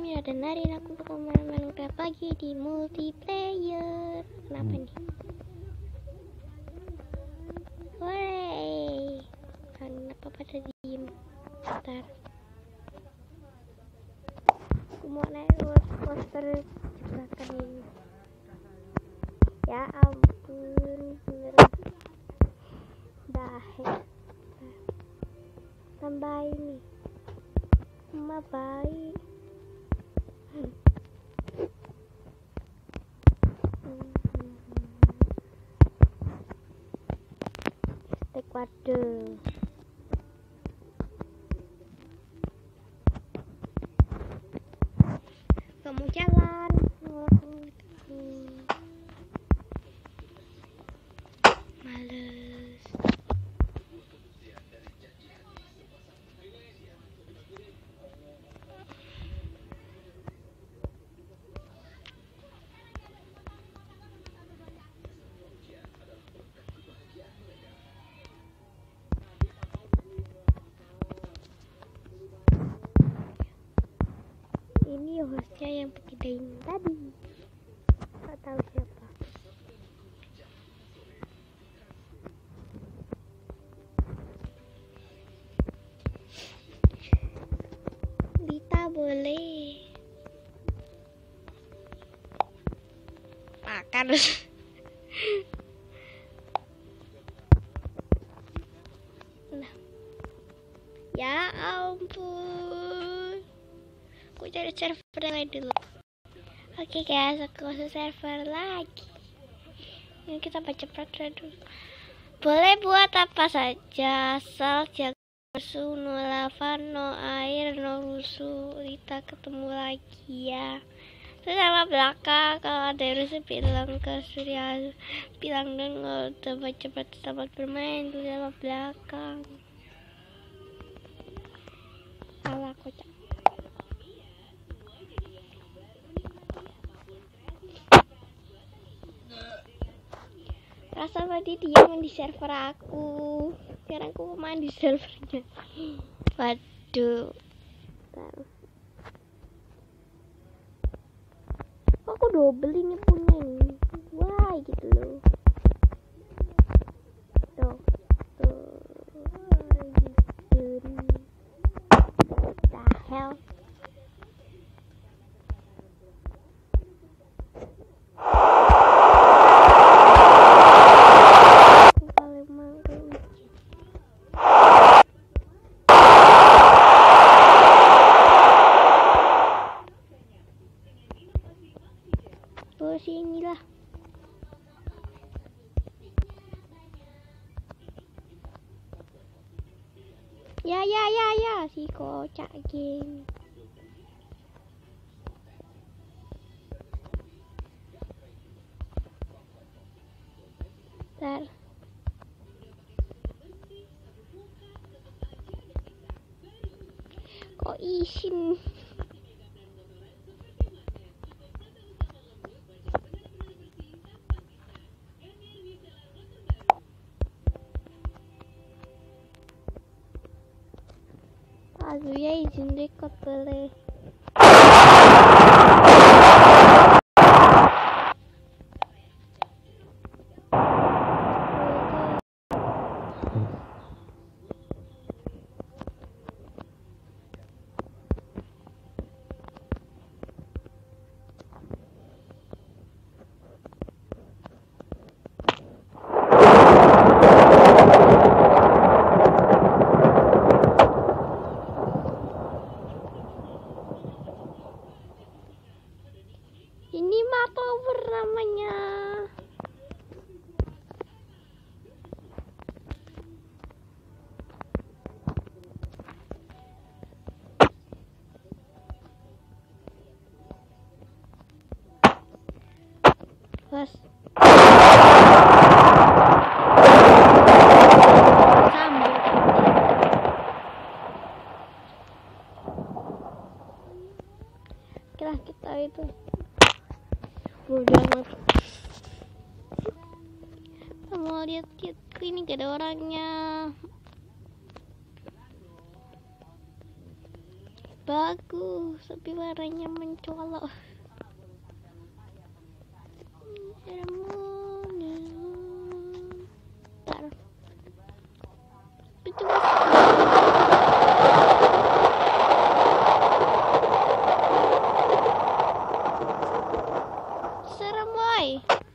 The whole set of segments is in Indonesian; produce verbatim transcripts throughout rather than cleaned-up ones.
malamnya dan hari ini aku bakal main Minecraft lagi di multiplayer. Kenapa nih? Wey, kenapa pada diem? Bentar, aku mau naik poster jebakan ini. Ya ampun, beneran bahaya. Tambah ini Mama baik. Stek waduh. Kamu jalan. Males. Ini hostnya yang pakai daun tadi, nggak tahu siapa. Dita boleh makan. Nah, ya ampun, aku cari server yang lain dulu. Oke guys, aku masuk server lagi. Ini kita baca peraturan dulu. Boleh buat apa saja, asal jaga rusuh, no lava, no air, no rusuh. Kita ketemu lagi ya. Terus sama belakang, kalau ada rusuh bilang ke Surya, bilang dong kalau udah cepat tempat bermain. Terus sama belakang. Salah kocak. Rasa tadi dia main di server aku, sekarang aku main di servernya. Waduh, bentar. Kok aku double ini punya ini? Wah gitu loh. Tuh, tuh, gitu. What the hell? Sinilah. Ya ya ya ya si kocak game. Bentar. Kok isin? Aduh ya, izin record boleh. Ini mah power namanya. Bos. Sambung. Kira kita itu udah amat. Kita mau lihat ini gak ada orangnya. bagus tapi warnanya mencolok. Bentar. Itu serem boy.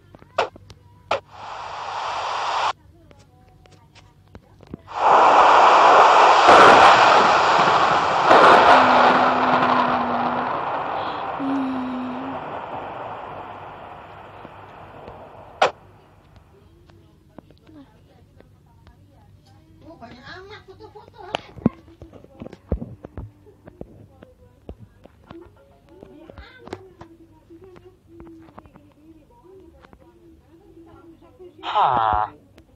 Ah.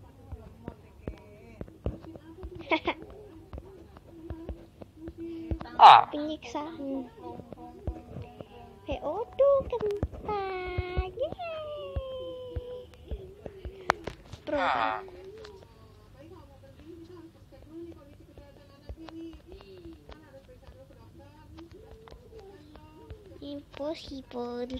Ah. Penyiksaan. Eh, aduh, kentang. Yeay. Bro, Ah. impossible.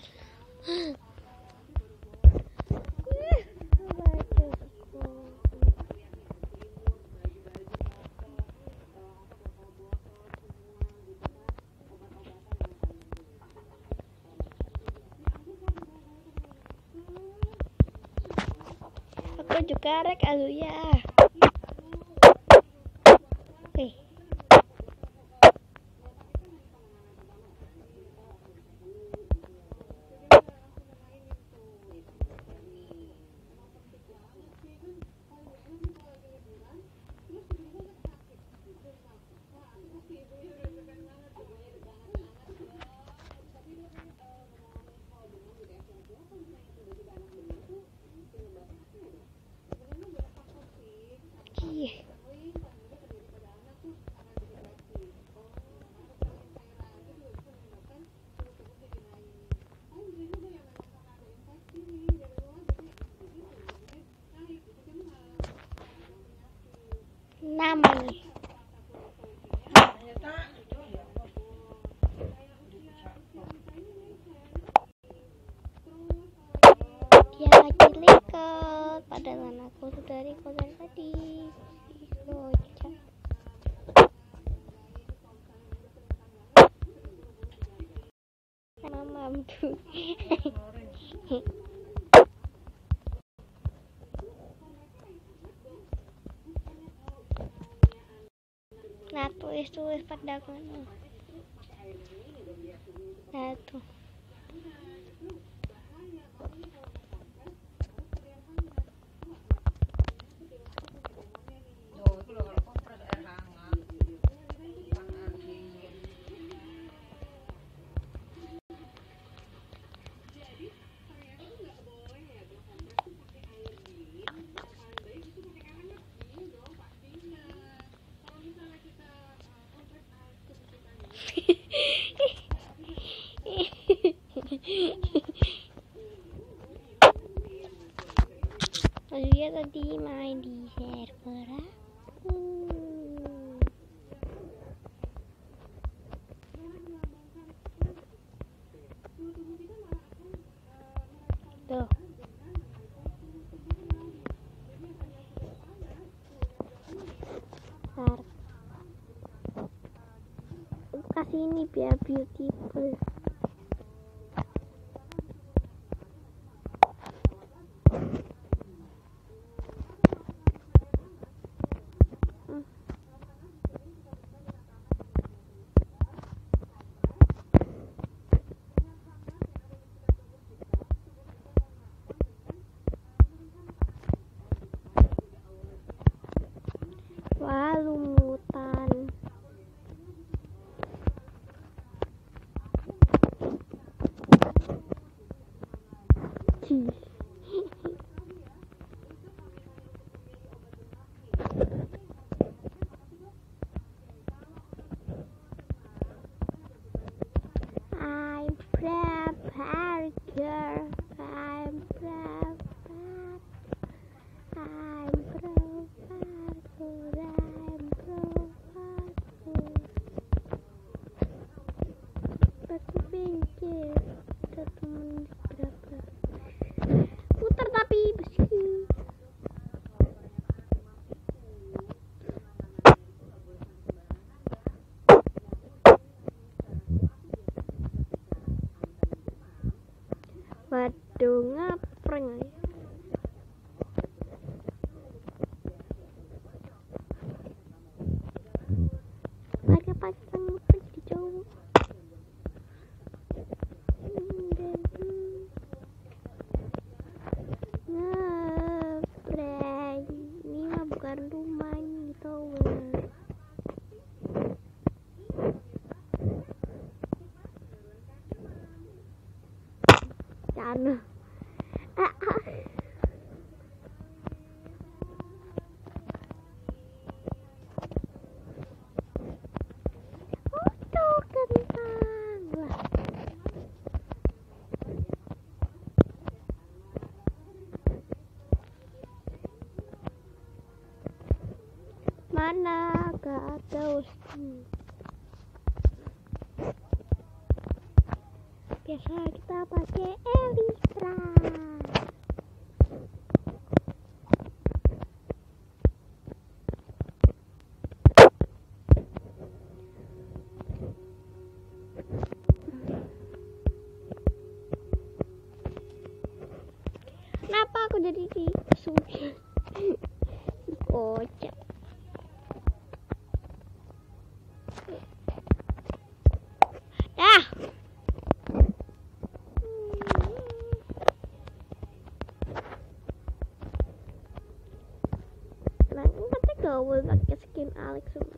Aku juga rek Aluya. Oke. Ih. Nama nih. Dia lagi lekat, padahal aku sudah record dari tadi. Kocak. Sama mampu. Nah, tulis-tulis pada mana? Nah, tuh. Dia tadi main di server aku. Tuh. Bentar. Aku kasih ini biar beautiful. Wah, lumutan. Cih. I'm prepared, girl. I'm prepared. I'm prepared. I'm prepared. anjir. Kita temen berapa? Putar tapi bosku. Waduh, ngapreng ya. Pakai pasang muka jadi cowok. Ngapreng. Ini mah bukan rumah, ini tower. Cana. Ah, ah. Oh, kentang lah. Mana gak ada usti. Biasa kita pakai Elytra. Kenapa aku jadi di sungai? Kocak. Dah. Nah, katanya gaul pakai skin Alex semua.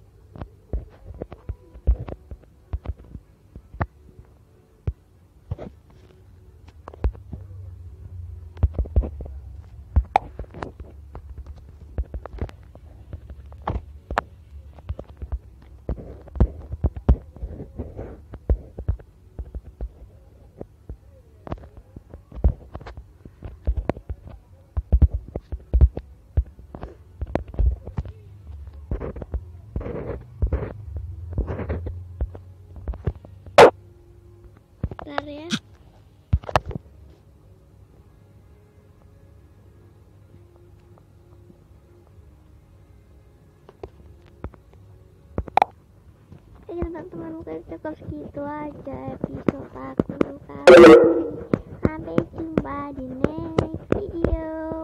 Bentar ya. Ayo teman-teman, mungkin cukup segitu aja episode aku kali ini. Sampai jumpa di next video.